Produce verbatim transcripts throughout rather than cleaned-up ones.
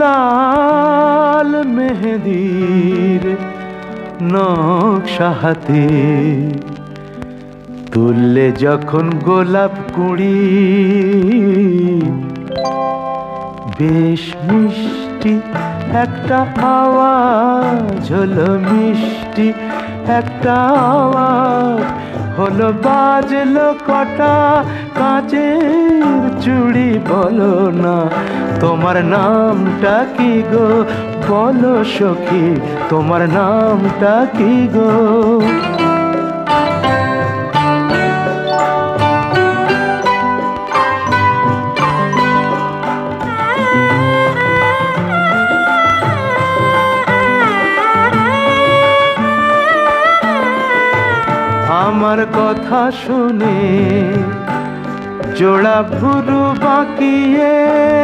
লাল মেহেদির নকশা হাতে তুললে যখন গোলাপ কুড়ি, বেশ মিষ্টি একটা আওয়াজ হলো, মিষ্টি একটা আওয়াজ হলো, বাজলো কটা কাঁচের চুড়ি। বলো না তোমার নামটা কি গো, বলো সখী তোমার নামটা কি গো। আমার কথা শুনে জোড়া ভুরু বাঁকিয়ে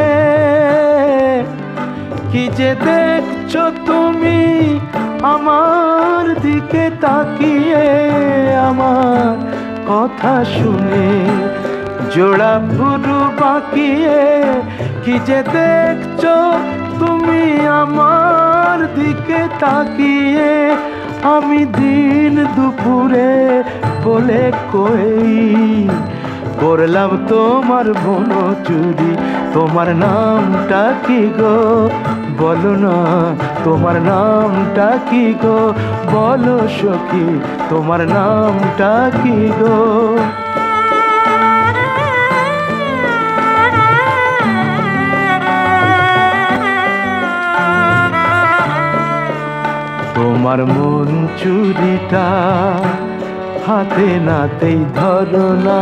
কি যে দেখছো তুমি আমার দিকে তাকিয়ে। আমার কথা শুনে জোড়া ভুরু বাঁকিয়ে কি যে দেখছো তুমি আমার দিকে তাকিয়ে। আমি দিন দুপুরে বলে কই করলাম তোমার বন চুরি। তোমার নামটা কি গো, বলো না তোমার নামটা কি গো, বলো সখী তোমার নামটা কি গো। তোমার মন চুরিটা হাতে নাতেই ধরো না,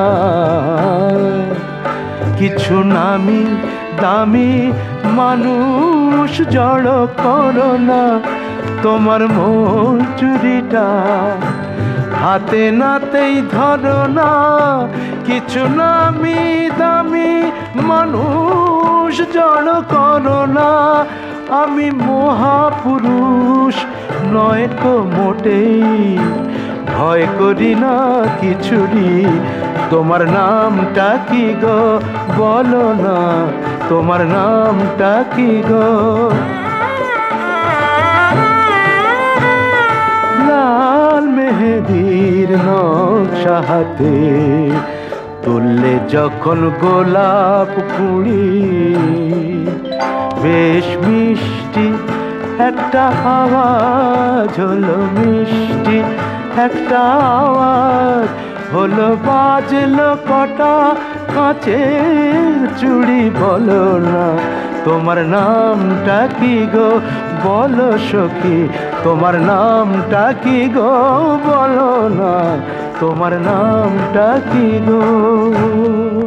কিছু নামি দামি মানুষ জড় করো না। তোমার মন চুরিটা হাতে নাতেই ধরো না, কিছু নামি দামি মানুষ জড় করো না। আমি মহাপুরুষ নয় তো মোটেই, ভয় করি না কিছুরি। তোমার নামটা কি গো, বলো না তোমার নামটা কি গো। লাল মেহেদির নকশা হাতে তুললে যখন গোলাপ কুড়ি, বেশ মিষ্টি একটা আওয়াজ হলো, মিষ্টি একটা আওয়াজ হলো, বাজলো কটা কাঁচের চুড়ি। বলো না তোমার নামটা কি গো, বলো সখী তোমার নামটা কি গো, বলো না তোমার নামটা কি গো।